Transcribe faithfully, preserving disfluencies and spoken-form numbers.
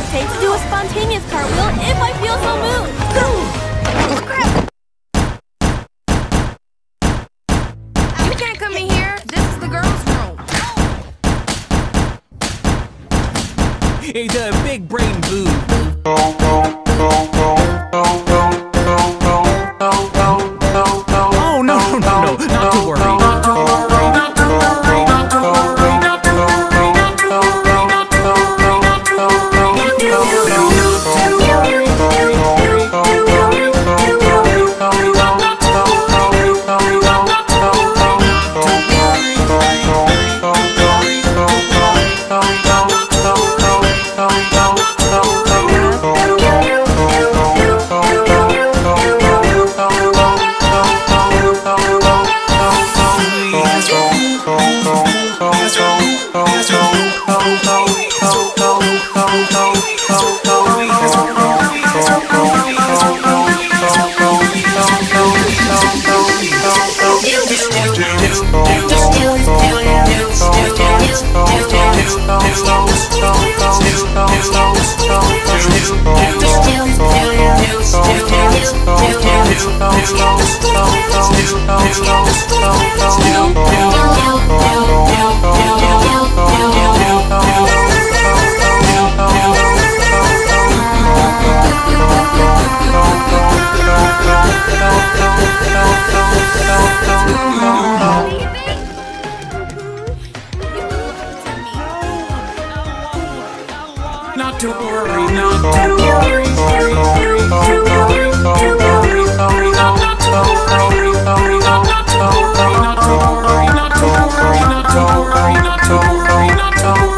hesitate to do a spontaneous cartwheel if I feel so moved. You can't come in here. This is the girls' room. Hey, the big brain boo. Oh, no, no, no, no, not to worry. Not to worry, not to worry, not to worry, not to worry, not to worry, not to worry, not to worry, not to Not to worry, not to worry, worry, worry, not to worry, worry, worry, not to worry, worry, not to worry, not to worry, not to worry, not to worry, not to worry, not to worry.